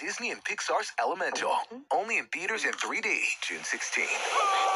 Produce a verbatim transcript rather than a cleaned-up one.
Disney and Pixar's Elemental. Only in theaters in three D, June sixteenth.